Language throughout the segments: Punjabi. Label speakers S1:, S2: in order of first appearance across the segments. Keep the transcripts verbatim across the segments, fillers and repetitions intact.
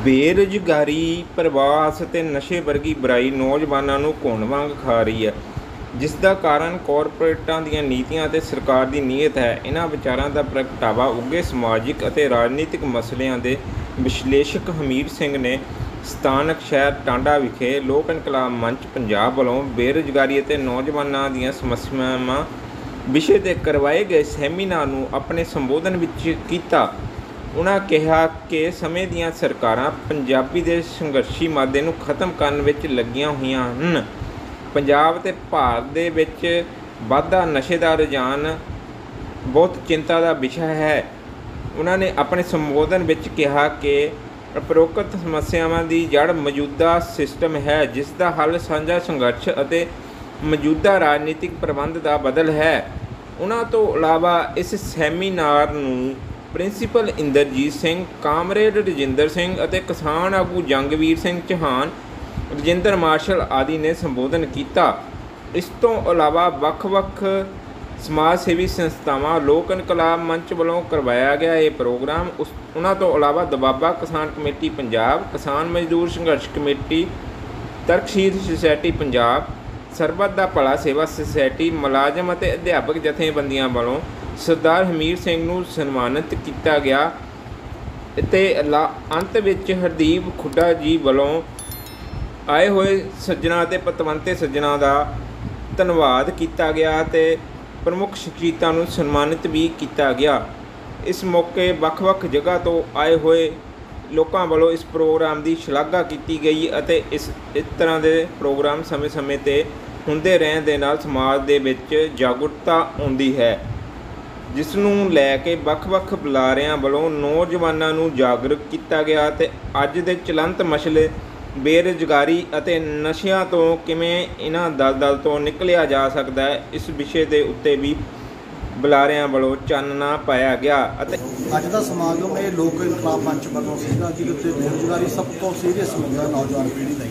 S1: ਬੇਰੁਜ਼ਗਾਰੀ ਪ੍ਰਵਾਸ ਅਤੇ ਨਸ਼ੇ ਵਰਗੀ ਬੁਰਾਈ ਨੌਜਵਾਨਾਂ ਨੂੰ ਘੁਣ ਵਾਂਗ ਖਾ ਰਹੀ ਹੈ, ਜਿਸ ਦਾ ਕਾਰਨ ਕਾਰਪੋਰੇਟਾਂ ਦੀਆਂ ਨੀਤੀਆਂ ਅਤੇ ਸਰਕਾਰ ਦੀ ਨੀਅਤ ਹੈ। ਇਹਨਾਂ ਵਿਚਾਰਾਂ ਦਾ ਪ੍ਰਗਟਾਵਾ ਉੱਘੇ ਸਮਾਜਿਕ ਅਤੇ ਰਾਜਨੀਤਿਕ ਮਸਲਿਆਂ ਦੇ ਵਿਸ਼ਲੇਸ਼ਕ ਹਮੀਰ ਸਿੰਘ ਨੇ ਸਥਾਨਕ ਸ਼ਹਿਰ ਟਾਂਡਾ ਵਿਖੇ ਲੋਕ ਇਨਕਲਾਬ ਮੰਚ ਪੰਜਾਬ ਵੱਲੋਂ ਬੇਰੁਜ਼ਗਾਰੀ ਅਤੇ ਨੌਜਵਾਨਾਂ ਦੀਆਂ ਸਮੱਸਿਆਵਾਂ ਵਿਸ਼ੇ 'ਤੇ ਕਰਵਾਏ ਗਏ ਸੈਮੀਨਾਰ ਨੂੰ ਆਪਣੇ ਸੰਬੋਧਨ ਵਿੱਚ ਕੀਤਾ। ਉਨ੍ਹਾਂ ਕਿਹਾ ਕਿ ਸਮੇਂ ਦੀਆਂ ਸਰਕਾਰਾਂ ਪੰਜਾਬੀ ਦੇ ਸੰਘਰਸ਼ੀ ਮਾਦੇ ਨੂੰ ਖਤਮ ਕਰਨ ਵਿੱਚ ਲੱਗੀਆਂ ਹੋਈਆਂ ਹਨ। ਪੰਜਾਬ ਅਤੇ ਭਾਰਤ ਦੇ ਵਿੱਚ ਵੱਧਦਾ ਨਸ਼ੇ ਦਾ ਰੁਝਾਨ ਬਹੁਤ ਚਿੰਤਾ ਦਾ ਵਿਸ਼ਾ ਹੈ। ਉਨ੍ਹਾਂ ਨੇ ਆਪਣੇ ਸੰਬੋਧਨ ਵਿੱਚ ਕਿਹਾ ਕਿ ਉਪਰੋਕਤ ਸਮੱਸਿਆਵਾਂ ਦੀ ਜੜ ਮੌਜੂਦਾ ਸਿਸਟਮ ਹੈ, ਜਿਸ ਦਾ ਹੱਲ ਸਾਂਝਾ ਸੰਘਰਸ਼ ਅਤੇ ਮੌਜੂਦਾ ਰਾਜਨੀਤਿਕ ਪ੍ਰਬੰਧ ਦਾ ਬਦਲ ਹੈ। ਉਨ੍ਹਾਂ ਤੋਂ ਇਲਾਵਾ ਇਸ ਸੈਮੀਨਾਰ ਨੂੰ ਪ੍ਰਿੰਸੀਪਲ ਇੰਦਰਜੀਤ ਸਿੰਘ, ਕਾਮਰੇਡ ਰਜਿੰਦਰ ਸਿੰਘ ਅਤੇ ਕਿਸਾਨ ਆਗੂ ਜੰਗਵੀਰ ਸਿੰਘ ਚੌਹਾਨ, ਰਜਿੰਦਰ ਮਾਰਸ਼ਲ ਆਦਿ ਨੇ ਸੰਬੋਧਨ ਕੀਤਾ। ਇਸ ਤੋਂ ਇਲਾਵਾ ਵੱਖ-ਵੱਖ ਸਮਾਜ ਸੇਵੀ ਸੰਸਥਾਵਾਂ ਲੋਕ ਇਨਕਲਾਬ ਮੰਚ ਵੱਲੋਂ ਕਰਵਾਇਆ ਗਿਆ ਇਹ ਪ੍ਰੋਗਰਾਮ ਉਸ ਉਹਨਾਂ ਤੋਂ ਇਲਾਵਾ ਦਬਾਬਾ ਕਿਸਾਨ ਕਮੇਟੀ ਪੰਜਾਬ, ਕਿਸਾਨ ਮਜ਼ਦੂਰ ਸੰਘਰਸ਼ ਕਮੇਟੀ, ਤਰਕਸ਼ੀਲ ਸੁਸਾਇਟੀ ਪੰਜਾਬ, ਸਰਬੱਤ ਦਾ ਭਲਾ ਸੇਵਾ ਸੁਸਾਇਟੀ, ਮੁਲਾਜ਼ਮ ਅਤੇ ਅਧਿਆਪਕ ਜਥੇਬੰਦੀਆਂ ਵੱਲੋਂ ਸਰਦਾਰ ਹਮੀਰ ਸਿੰਘ ਨੂੰ ਸਨਮਾਨਿਤ ਕੀਤਾ ਗਿਆ ਅਤੇ ਅੰਤ ਵਿੱਚ ਹਰਦੀਪ ਖੁੱਡਾ ਜੀ ਵੱਲੋਂ ਆਏ ਹੋਏ ਸੱਜਣਾਂ ਅਤੇ ਪਤਵੰਤੇ ਸੱਜਣਾਂ ਦਾ ਧੰਨਵਾਦ ਕੀਤਾ ਗਿਆ ਅਤੇ ਪ੍ਰਮੁੱਖ ਸ਼ਖਸੀਅਤਾਂ ਨੂੰ ਸਨਮਾਨਿਤ ਵੀ ਕੀਤਾ ਗਿਆ। ਇਸ ਮੌਕੇ ਵੱਖ-ਵੱਖ ਜਗ੍ਹਾ ਤੋਂ ਆਏ ਹੋਏ ਲੋਕਾਂ ਵੱਲੋਂ ਇਸ ਪ੍ਰੋਗਰਾਮ ਦੀ ਸ਼ਲਾਘਾ ਕੀਤੀ ਗਈ ਅਤੇ ਇਸ ਇਸ ਤਰ੍ਹਾਂ ਦੇ ਪ੍ਰੋਗਰਾਮ ਸਮੇਂ-ਸਮੇਂ 'ਤੇ ਹੁੰਦੇ ਰਹਿਣ ਦੇ ਨਾਲ ਸਮਾਜ ਦੇ ਵਿੱਚ ਜਾਗਰੂਕਤਾ ਆਉਂਦੀ ਹੈ, ਜਿਸ ਨੂੰ ਲੈ ਕੇ ਵੱਖ-ਵੱਖ ਬੁਲਾਰਿਆਂ ਵੱਲੋਂ ਨੌਜਵਾਨਾਂ ਨੂੰ ਜਾਗਰੂਕ ਕੀਤਾ ਗਿਆ ਅਤੇ ਅੱਜ ਦੇ ਚਲੰਤ ਮਸਲੇ ਬੇਰੁਜ਼ਗਾਰੀ ਅਤੇ ਨਸ਼ਿਆਂ ਤੋਂ ਕਿਵੇਂ ਇਹਨਾਂ ਦਲਦਲ ਤੋਂ ਨਿਕਲਿਆ ਜਾ ਸਕਦਾ ਹੈ, ਇਸ ਵਿਸ਼ੇ ਦੇ ਉੱਤੇ ਵੀ ਬੁਲਾਰਿਆਂ ਵੱਲੋਂ ਚਾਨਣਾ ਪਾਇਆ ਗਿਆ। ਅਤੇ
S2: ਅੱਜ ਦਾ ਸਮਾਗਮ ਇਹ ਲੋਕ ਇਨਕਲਾਬ ਮੰਚ ਵੱਲੋਂ ਸੀਗਾ, ਜਿਹਦੇ ਉੱਤੇ ਬੇਰੁਜ਼ਗਾਰੀ ਸਭ ਤੋਂ ਸੀਰੀਅਸ ਮੁੱਦਾ ਨੌਜਵਾਨ ਪੀੜ੍ਹੀ ਲਈ,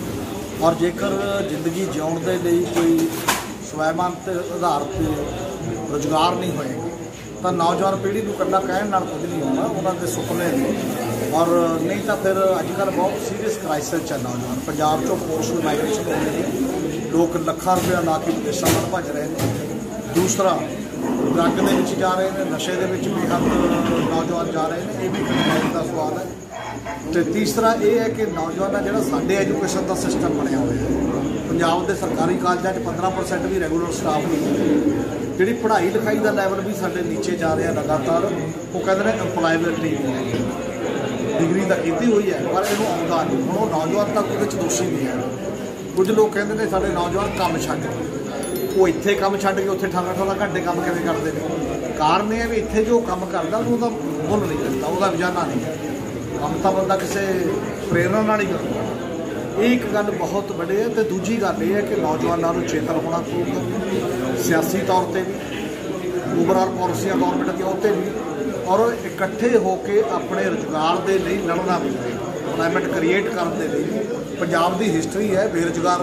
S2: ਔਰ ਜੇਕਰ ਜ਼ਿੰਦਗੀ ਜਿਉਣ ਦੇ ਲਈ ਕੋਈ ਸਵੈਮਾਨ ਤੇ ਆਧਾਰ 'ਤੇ ਰੁਜ਼ਗਾਰ ਨਹੀਂ ਹੋਏਗਾ ਤਾਂ ਨੌਜਵਾਨ ਪੀੜ੍ਹੀ ਨੂੰ ਇਕੱਲਾ ਕਹਿਣ ਨਾਲ ਕੁਝ ਨਹੀਂ ਹੋਣਾ, ਉਹਨਾਂ ਦੇ ਸੁਪਨੇ ਨੇ। ਔਰ ਨਹੀਂ ਤਾਂ ਫਿਰ ਅੱਜ ਕੱਲ੍ਹ ਬਹੁਤ ਸੀਰੀਅਸ ਕ੍ਰਾਈਸਿਸ 'ਚ ਨੌਜਵਾਨ ਪੰਜਾਬ 'ਚੋਂ ਪੋਸਟਲ ਮਾਈਗ੍ਰੇਸ਼ਨ ਹੋ ਰਹੀ ਹੈ, ਲੋਕ ਲੱਖਾਂ ਰੁਪਇਆ ਲਾ ਕੇ ਵਿਦੇਸ਼ਾਂ ਵੱਲ ਭੱਜ ਰਹੇ ਨੇ। ਦੂਸਰਾ, ਡਰੱਗ ਦੇ ਵਿੱਚ ਜਾ ਰਹੇ ਨੇ, ਨਸ਼ੇ ਦੇ ਵਿੱਚ ਬੇਹੱਦ ਨੌਜਵਾਨ ਜਾ ਰਹੇ ਨੇ, ਇਹ ਵੀ ਇੱਕ ਦਾ ਸਵਾਲ ਹੈ। ਅਤੇ ਤੀਸਰਾ ਇਹ ਹੈ ਕਿ ਨੌਜਵਾਨਾਂ ਜਿਹੜਾ ਸਾਡੇ ਐਜੂਕੇਸ਼ਨ ਦਾ ਸਿਸਟਮ ਬਣਿਆ ਹੋਇਆ ਹੈ, ਪੰਜਾਬ ਦੇ ਸਰਕਾਰੀ ਕਾਲਜਾਂ 'ਚ ਪੰਦਰਾਂ ਪਰਸੈਂਟ ਵੀ ਰੈਗੂਲਰ ਸਟਾਫ ਨਹੀਂ, ਜਿਹੜੀ ਪੜ੍ਹਾਈ ਲਿਖਾਈ ਦਾ ਲੈਵਲ ਵੀ ਸਾਡੇ ਨੀਚੇ ਜਾ ਰਿਹਾ ਲਗਾਤਾਰ। ਉਹ ਕਹਿੰਦੇ ਨੇ ਇੰਪਲਾਇਬਿਲਿਟੀ ਨਹੀਂ ਹੈ, ਡਿਗਰੀ ਤਾਂ ਕੀਤੀ ਹੋਈ ਹੈ ਪਰ ਇਹਨੂੰ ਆਉਂਦਾ ਨਹੀਂ। ਹੁਣ ਉਹ ਨੌਜਵਾਨ ਤਾਂ ਉਹਦੇ ਵਿੱਚ ਦੋਸ਼ੀ ਨਹੀਂ ਹੈ। ਕੁਝ ਲੋਕ ਕਹਿੰਦੇ ਨੇ ਸਾਡੇ ਨੌਜਵਾਨ ਕੰਮ ਛੱਡ ਕੇ, ਉਹ ਇੱਥੇ ਕੰਮ ਛੱਡ ਕੇ ਉੱਥੇ ਅਠਾਰਾਂ ਅਠਾਰਾਂ ਘੰਟੇ ਕੰਮ ਕਿਵੇਂ ਕਰਦੇ ਨੇ? ਕਾਰਨ ਇਹ ਹੈ ਵੀ ਇੱਥੇ ਜੋ ਕੰਮ ਕਰਦਾ ਉਹਦਾ ਮੁੱਲ ਨਹੀਂ ਮਿਲਦਾ, ਉਹਦਾ ਰੁਝਾਨਾ ਨਹੀਂ ਹੈ। ਕੰਮ ਤਾਂ ਬੰਦਾ ਕਿਸੇ ਪ੍ਰੇਰਨਾ ਨਾਲ ਹੀ ਕਰਦਾ। ਇਹ ਇੱਕ ਗੱਲ ਬਹੁਤ ਵੱਡੀ ਹੈ। ਅਤੇ ਦੂਜੀ ਗੱਲ ਇਹ ਹੈ ਕਿ ਨੌਜਵਾਨਾਂ ਨੂੰ ਚੇਤਨ ਹੋਣਾ ਪਊਗਾ, ਸਿਆਸੀ ਤੌਰ 'ਤੇ ਵੀ, ਓਵਰਆਲ ਪਾਲਿਸੀਆਂ ਗੌਰਮੈਂਟ ਦੀਆਂ ਉਹ 'ਤੇ ਵੀ, ਔਰ ਇਕੱਠੇ ਹੋ ਕੇ ਆਪਣੇ ਰੁਜ਼ਗਾਰ ਦੇ ਲਈ ਲੜਨਾ ਵੀ, ਇੰਪਲਾਇਮੈਂਟ ਕ੍ਰੀਏਟ ਕਰਨ ਦੇ ਲਈ। ਪੰਜਾਬ ਦੀ ਹਿਸਟਰੀ ਹੈ, ਬੇਰੁਜ਼ਗਾਰ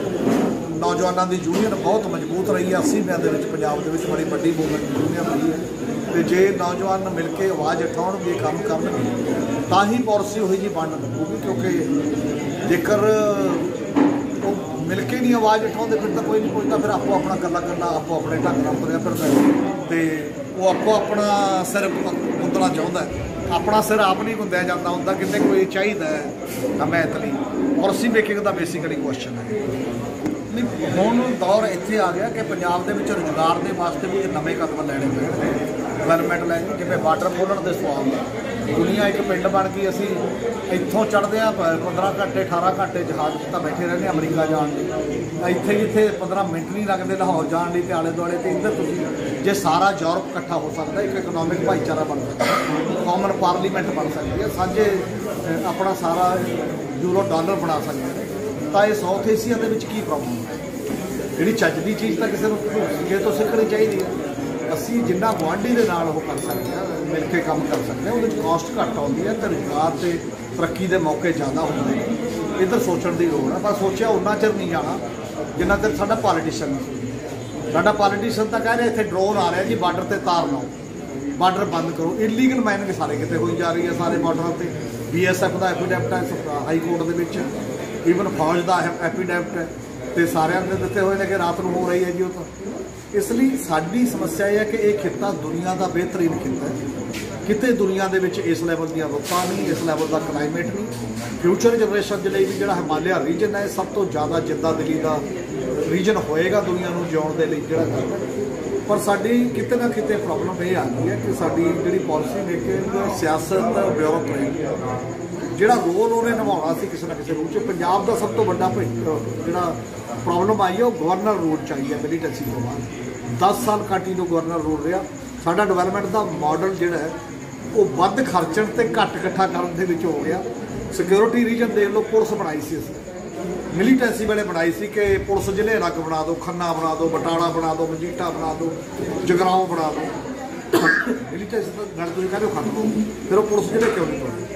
S2: ਨੌਜਵਾਨਾਂ ਦੀ ਯੂਨੀਅਨ ਬਹੁਤ ਮਜ਼ਬੂਤ ਰਹੀ ਹੈ। ਅੱਸੀਵਿਆਂ ਦੇ ਵਿੱਚ ਪੰਜਾਬ ਦੇ ਵਿੱਚ ਬੜੀ ਵੱਡੀ ਮੂਵਮੈਂਟ ਯੂਨੀਅਨ ਰਹੀ ਹੈ। ਅਤੇ ਜੇ ਨੌਜਵਾਨ ਮਿਲ ਕੇ ਆਵਾਜ਼ ਉਠਾਉਣਗੇ, ਕੰਮ ਕਰਨਗੇ, ਤਾਂ ਹੀ ਪਾਲਿਸੀ ਉਹੀ ਜਿਹੀ ਬਣ ਲੱਗੂਗੀ। ਕਿਉਂਕਿ ਜੇਕਰ ਉਹ ਮਿਲ ਕੇ ਨਹੀਂ ਆਵਾਜ਼ ਉਠਾਉਂਦੇ ਫਿਰ ਤਾਂ ਕੋਈ ਨਹੀਂ ਪੁੱਛਦਾ, ਫਿਰ ਆਪੋ ਆਪਣਾ ਗੱਲਾਂ ਕਰਨਾ, ਆਪੋ ਆਪਣੇ ਢੰਗ ਨਾਲ ਤੁਰਿਆ ਫਿਰਦਾ ਅਤੇ ਉਹ ਆਪੋ ਆਪਣਾ ਸਿਰ ਗੁੰਦਣਾ ਚਾਹੁੰਦਾ, ਆਪਣਾ ਸਿਰ ਆਪ ਨਹੀਂ ਗੁੰਦਿਆ ਜਾਂਦਾ ਹੁੰਦਾ। ਕਿਤੇ ਕੋਈ ਚਾਹੀਦਾ ਹੈ ਤਾਂ ਮੈਂ ਇਤਨੀ ਪਾਲਿਸੀ ਮੇਕਿੰਗ ਦਾ ਬੇਸਿਕਲੀ ਕੁਐਸਚਨ ਹੈ। ਨਹੀਂ, ਹੁਣ ਦੌਰ ਇੱਥੇ ਆ ਗਿਆ ਕਿ ਪੰਜਾਬ ਦੇ ਵਿੱਚ ਰੁਜ਼ਗਾਰ ਦੇ ਵਾਸਤੇ ਵੀ ਨਵੇਂ ਕਦਮ ਲੈਣੇ ਪੈਣਗੇ, ਡਿਵੈਲਪਮੈਂਟ ਲੈਣੀ। ਜਿਵੇਂ ਬਾਰਡਰ ਖੋਲ੍ਹਣ ਦੇ ਸਵਾਲ ਦਾ, ਦੁਨੀਆ ਇੱਕ ਪਿੰਡ ਬਣ ਗਈ। ਅਸੀਂ ਇੱਥੋਂ ਚੜ੍ਹਦੇ ਹਾਂ ਪੰਦਰਾਂ ਘੰਟੇ ਅਠਾਰਾਂ ਘੰਟੇ ਜਹਾਜ਼ 'ਚ ਤਾਂ ਬੈਠੇ ਰਹਿੰਦੇ ਅਮਰੀਕਾ ਜਾਣ ਲਈ। ਇੱਥੇ ਜਿੱਥੇ ਪੰਦਰਾਂ ਮਿੰਟ ਨਹੀਂ ਲੱਗਦੇ ਲਾਹੌਰ ਜਾਣ ਲਈ ਅਤੇ ਆਲੇ ਦੁਆਲੇ, ਅਤੇ ਇੱਧਰ ਤੁਸੀਂ ਜੇ ਸਾਰਾ ਯੂਰਪ ਇਕੱਠਾ ਹੋ ਸਕਦਾ, ਇੱਕ ਇਕਨੋਮਿਕ ਭਾਈਚਾਰਾ ਬਣ ਸਕਦਾ, ਕਾਮਨ ਪਾਰਲੀਮੈਂਟ ਬਣ ਸਕਦੀ ਹੈ, ਸਾਂਝੇ ਆਪਣਾ ਸਾਰਾ ਯੂਰੋ ਡਾਲਰ ਬਣਾ ਸਕਦੇ ਨੇ, ਤਾਂ ਇਹ ਸਾਊਥ ਏਸ਼ੀਆ ਦੇ ਵਿੱਚ ਕੀ ਪ੍ਰੋਬਲਮ ਹੈ? ਜਿਹੜੀ ਚੱਜ ਦੀ ਚੀਜ਼ ਤਾਂ ਕਿਸੇ ਨੂੰ ਅੱਗੇ ਤੋਂ ਸਿੱਖਣੀ ਚਾਹੀਦੀ ਹੈ। ਅਸੀਂ ਜਿੰਨਾ ਗੁਆਂਢੀ ਦੇ ਨਾਲ ਉਹ ਕਰ ਸਕਦੇ ਹਾਂ, ਮਿਲ ਕੇ ਕੰਮ ਕਰ ਸਕਦੇ ਹਾਂ, ਉਹਦੇ 'ਚ ਕਾਸਟ ਘੱਟ ਆਉਂਦੀ ਹੈ ਅਤੇ ਰੁਜ਼ਗਾਰ ਅਤੇ ਤਰੱਕੀ ਦੇ ਮੌਕੇ ਜ਼ਿਆਦਾ ਹੁੰਦੇ ਨੇ। ਇੱਧਰ ਸੋਚਣ ਦੀ ਲੋੜ ਹੈ। ਪਰ ਸੋਚਿਆ ਉਨਾ ਚਿਰ ਨਹੀਂ ਜਾਣਾ ਜਿੰਨਾ ਚਿਰ ਸਾਡਾ ਪੋਲੀਟੀਸ਼ੀਅਨ ਨਹੀਂ। ਸਾਡਾ ਪੋਲੀਟੀਸ਼ੀਅਨ ਤਾਂ ਕਹਿ ਰਿਹਾ ਇੱਥੇ ਡਰੋਨ ਆ ਰਿਹਾ ਜੀ, ਬਾਰਡਰ 'ਤੇ ਤਾਰ ਲਾਓ, ਬਾਰਡਰ ਬੰਦ ਕਰੋ। ਇਲੀਗਲ ਮਾਈਨਿੰਗ ਸਾਰੇ ਕਿਤੇ ਹੋਈ ਜਾ ਰਹੀ ਹੈ, ਸਾਰੇ ਬਾਰਡਰਾਂ 'ਤੇ। ਬੀ ਐਸ ਐਫ ਦਾ ਐਫੀਡੈਵਿਟ ਹੈ ਹਾਈ ਕੋਰਟ ਦੇ ਵਿੱਚ, ਈਵਨ ਫੌਜ ਦਾ ਐਫੀਡੈਵਿਟ ਹੈ, ਤੇ ਸਾਰਿਆਂ ਦੇ ਦਿੱਤੇ ਹੋਏ ਨੇ कि रात ਨੂੰ हो रही है जी। वो तो इसलिए साडी समस्या यह है कि यह खिता दुनिया का बेहतरीन खिता है, किते दुनिया के विच इस लैवल दी रुत्तां नहीं, इस लैवल का क्लाइमेट नहीं। फ्यूचर जनरेशन के लिए भी जिहड़ा हिमालय रीजन है सब तो ज़्यादा जिद्दा दिली का रीजन होएगा दुनिया को जिउण दे लई जिहड़ा करदा। पर साडी किते ना किते प्रॉब्लम ये आ गई है कि साडी जिहड़ी पॉलिसी मेकिंग सियासत ब्यूरो रही ਜਿਹੜਾ ਰੋਲ ਉਹਨੇ ਨਿਭਾਉਣਾ ਸੀ ਕਿਸੇ ਨਾ ਕਿਸੇ ਰੂਪ 'ਚ। ਪੰਜਾਬ ਦਾ ਸਭ ਤੋਂ ਵੱਡਾ ਜਿਹੜਾ ਪ੍ਰੋਬਲਮ ਆਈ ਹੈ ਉਹ ਗਵਰਨਰ ਰੂਲ 'ਚ ਆਈ ਹੈ ਮਿਲੀਟੈਂਸੀ ਤੋਂ ਬਾਅਦ। ਦਸ ਸਾਲ ਕੰਟੀਨਿਊ ਗਵਰਨਰ ਰੂਲ ਰਿਹਾ। ਸਾਡਾ ਡਿਵੈਲਪਮੈਂਟ ਦਾ ਮਾਡਲ ਜਿਹੜਾ ਹੈ ਉਹ ਵੱਧ ਖਰਚਣ ਤੇ ਘੱਟ ਇਕੱਠਾ ਕਰਨ ਦੇ ਵਿੱਚ ਹੋ ਗਿਆ। ਸਿਕਿਉਰਿਟੀ ਰੀਜਨ ਦੇਖ ਲਓ, ਪੁਲਿਸ ਬਣਾਈ ਸੀ ਅਸੀਂ ਮਿਲੀਟੈਂਸੀ ਵੇਲੇ ਬਣਾਈ ਸੀ ਕਿ ਪੁਲਿਸ ਜ਼ਿਲ੍ਹੇ ਅਲੱਗ ਬਣਾ ਦਿਓ, ਖੰਨਾ ਬਣਾ ਦਿਓ, ਬਟਾਲਾ ਬਣਾ ਦਿਓ, ਮਜੀਠਾ ਬਣਾ ਦਿਓ, ਜਗਰਾਓਂ ਬਣਾ ਦਿਓ। ਮਿਲੀਟੈਂਸੀ ਤਾਂ ਗੱਲ ਤੁਸੀਂ ਕਹਿੰਦੇ ਹੋ ਖਤਮ, ਫਿਰ ਉਹ ਪੁਲਿਸ ਜ਼ਿਲ੍ਹੇ ਕਿਉਂ ਨਹੀਂ ਬਣਦੇ?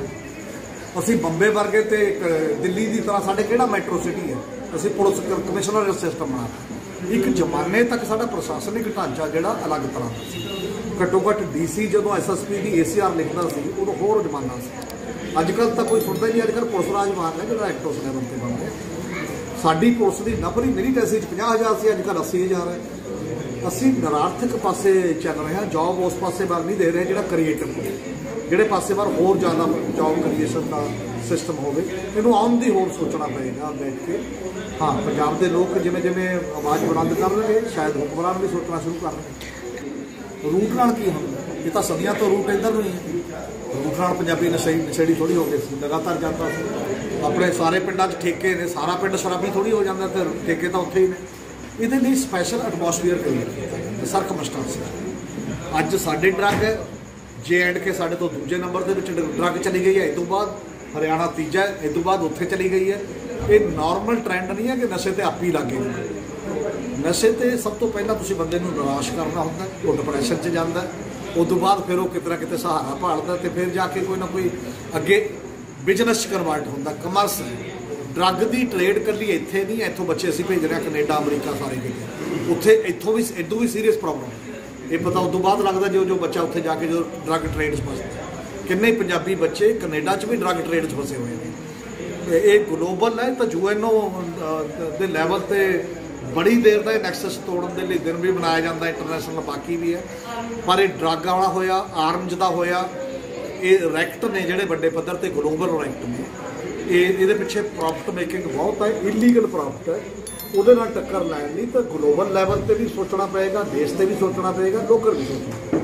S2: ਅਸੀਂ ਬੰਬੇ ਵਰਗੇ ਤੇ ਦਿੱਲੀ ਦੀ ਤਰ੍ਹਾਂ ਸਾਡੇ ਕਿਹੜਾ ਮੈਟਰੋ ਸਿਟੀ ਹੈ, ਅਸੀਂ ਪੁਲਿਸ ਕਮਿਸ਼ਨਰ ਸਿਸਟਮ ਬਣਾਤਾ। ਇੱਕ ਜ਼ਮਾਨੇ ਤੱਕ ਸਾਡਾ ਪ੍ਰਸ਼ਾਸਨਿਕ ਢਾਂਚਾ ਜਿਹੜਾ ਅਲੱਗ ਤਰ੍ਹਾਂ ਦਾ ਸੀ। ਘੱਟੋ ਘੱਟ ਡੀ ਸੀ ਜਦੋਂ ਐਸ ਐਸ ਪੀ ਦੀ ਏ ਸੀ ਆਰ ਲਿਖਦਾ ਸੀ ਉਦੋਂ ਹੋਰ ਜ਼ਮਾਨਾ ਸੀ। ਅੱਜ ਕੱਲ੍ਹ ਤਾਂ ਕੋਈ ਸੁਣਦਾ ਨਹੀਂ। ਅੱਜ ਕੱਲ੍ਹ ਪੁਲਿਸ ਰਾਜ ਮਾਨ ਹੈ ਜਿਹੜਾ ਐਕਟ ਉਸ ਲੈਵਲ 'ਤੇ ਬਣ ਰਿਹਾ। ਸਾਡੀ ਪੁਲਿਸ ਦੀ ਨੰਬਰ ਹੀ ਮਿਲੀਟੈਂਸੀ 'ਚ ਪੰਜਾਹ ਹਜ਼ਾਰ ਸੀ, ਅੱਜ ਕੱਲ੍ਹ ਅੱਸੀ ਹਜ਼ਾਰ ਹੈ। ਅਸੀਂ ਨਿਰਾਰਥਕ ਪਾਸੇ ਚੱਲ ਰਹੇ ਹਾਂ, ਜੋਬ ਉਸ ਪਾਸੇ ਵੱਲ ਨਹੀਂ ਦੇ ਰਹੇ ਜਿਹੜਾ ਕ੍ਰੀਏਟਿਵ ਜਿਹੜੇ ਪਾਸੇ ਵੱਲ ਹੋਰ ਜ਼ਿਆਦਾ ਜੋਬ ਕ੍ਰੀਏਸ਼ਨ ਦਾ ਸਿਸਟਮ ਹੋਵੇ। ਇਹਨੂੰ ਆਉਣ ਦੀ ਹੋਰ ਸੋਚਣਾ ਪਏਗਾ ਬੈਠ ਕੇ। ਹਾਂ, ਪੰਜਾਬ ਦੇ ਲੋਕ ਜਿਵੇਂ ਜਿਵੇਂ ਆਵਾਜ਼ ਬੁਲੰਦ ਕਰਨਗੇ ਸ਼ਾਇਦ ਹੁਕਮਰਾਨ ਵੀ ਸੋਚਣਾ ਸ਼ੁਰੂ ਕਰ ਦੇਣ। ਰੂਟ ਨਾਲ ਕੀ ਹੁੰਦਾ? ਇਹ ਤਾਂ ਸਦੀਆਂ ਤੋਂ ਰੂਟ ਇੱਧਰ ਨੂੰ ਹੀ ਹੈ। ਰੂਟ ਨਾਲ ਪੰਜਾਬੀ ਨਸ਼ੇ ਨਸ਼ੇੜੀ ਥੋੜ੍ਹੀ ਹੋ ਗਈ ਸੀ, ਲਗਾਤਾਰ ਜਾਂਦਾ ਸੀ। ਆਪਣੇ ਸਾਰੇ ਪਿੰਡਾਂ 'ਚ ਠੇਕੇ ਨੇ, ਸਾਰਾ ਪਿੰਡ ਸ਼ਰਾਬੀ ਥੋੜ੍ਹੀ ਹੋ ਜਾਂਦਾ, ਤੇ ਠੇਕੇ ਤਾਂ ਉੱਥੇ ਹੀ ਨੇ। ਇਹਦੇ ਲਈ ਸਪੈਸ਼ਲ ਐਟਮੋਸਫੀਅਰ ਕਰੀਏ ਤੇ ਸਰਕਮਸਟੈਂਸ। ਅੱਜ ਸਾਡੇ ਡਰੱਗ ਜੇ ਐਂਡ ਕੇ ਸਾਡੇ ਤੋਂ ਦੂਜੇ ਨੰਬਰ ਦੇ ਵਿੱਚ ਡਰੱਗ ਚਲੀ ਗਈ ਹੈ, ਇਸ ਤੋਂ ਬਾਅਦ ਹਰਿਆਣਾ ਤੀਜਾ, ਇਸ ਤੋਂ ਬਾਅਦ ਉੱਥੇ ਚਲੀ ਗਈ ਹੈ। ਇਹ ਨਾਰਮਲ ਟ੍ਰੈਂਡ ਨਹੀਂ ਹੈ ਕਿ ਨਸ਼ੇ ਤੇ ਆਪੀ ਲੱਗੇ। ਨਸ਼ੇ ਤੇ ਸਭ ਤੋਂ ਪਹਿਲਾਂ ਤੁਸੀਂ ਬੰਦੇ ਨੂੰ ਨਿਰਾਸ਼ ਕਰਨਾ ਹੁੰਦਾ, ਉਹ ਡਿਪਰੈਸ਼ਨ 'ਚ ਜਾਂਦਾ। ਉਸ ਤੋਂ ਬਾਅਦ ਫਿਰ ਉਹ ਕਿਤੇ ਨਾ ਕਿਤੇ ਸਹਾਰਾ ਭਾਲਦਾ, ਤੇ ਫਿਰ ਜਾ ਕੇ ਕੋਈ ਨਾ ਕੋਈ ਅੱਗੇ ਬਿਜ਼ਨਸ 'ਚ ਕਨਵਰਟ ਹੁੰਦਾ। ਕਮਰਸ ਡਰੱਗ ਦੀ ਟ੍ਰੇਡ ਇਕੱਲੀ ਇੱਥੇ ਨਹੀਂ, ਇੱਥੋਂ ਬੱਚੇ ਅਸੀਂ ਭੇਜ ਰਹੇ ਹਾਂ ਕੈਨੇਡਾ, ਅਮਰੀਕਾ, ਸਾਰੇ ਕਿਤੇ। ਉੱਥੇ ਇੱਥੋਂ ਵੀ ਇੱਦੋਂ ਵੀ ਸੀਰੀਅਸ ਪ੍ਰੋਬਲਮ ਇਹ ਪਤਾ ਉਦੋਂ ਬਾਅਦ ਲੱਗਦਾ ਜੋ ਜੋ ਬੱਚਾ ਉੱਥੇ ਜਾ ਕੇ ਜੋ ਡਰੱਗ ਟ੍ਰੇਡ 'ਚ ਫਸਦਾ। ਕਿੰਨੇ ਪੰਜਾਬੀ ਬੱਚੇ ਕੈਨੇਡਾ 'ਚ ਵੀ ਡਰੱਗ ਟ੍ਰੇਡ 'ਚ ਫਸੇ ਹੋਏ ਨੇ। ਇਹ ਗਲੋਬਲ ਹੈ ਤਾਂ ਯੂ ਐਨ ਓ ਦੇ ਲੈਵਲ 'ਤੇ ਬੜੀ ਦੇਰ ਦਾ ਇਹ ਨੈਕਸਸ ਤੋੜਨ ਦੇ ਲਈ ਦਿਨ ਵੀ ਬਣਾਇਆ ਜਾਂਦਾ, ਇੰਟਰਨੈਸ਼ਨਲ ਬਾਕੀ ਵੀ ਹੈ। ਪਰ ਇਹ ਡਰੱਗ ਵਾਲਾ ਹੋਇਆ, ਆਰਮਜ਼ ਦਾ ਹੋਇਆ, ਇਹ ਰੈਕਟ ਨੇ ਜਿਹੜੇ ਵੱਡੇ ਪੱਧਰ 'ਤੇ ਗਲੋਬਲ ਰੈਕਟ ਨੇ। ਇਹ ਇਹਦੇ ਪਿੱਛੇ ਪ੍ਰੋਫਿਟ ਮੇਕਿੰਗ ਬਹੁਤ ਹੈ, ਇਲੀਗਲ ਪ੍ਰੋਫਿਟ ਹੈ। ਉਹਦੇ ਨਾਲ ਟੱਕਰ ਲੈਣ ਲਈ ਤਾਂ ਗਲੋਬਲ ਲੈਵਲ 'ਤੇ ਵੀ ਸੋਚਣਾ ਪਏਗਾ, ਦੇਸ਼ 'ਤੇ ਵੀ ਸੋਚਣਾ ਪਏਗਾ, ਲੋਕਲ ਵੀ ਸੋਚਣਾ।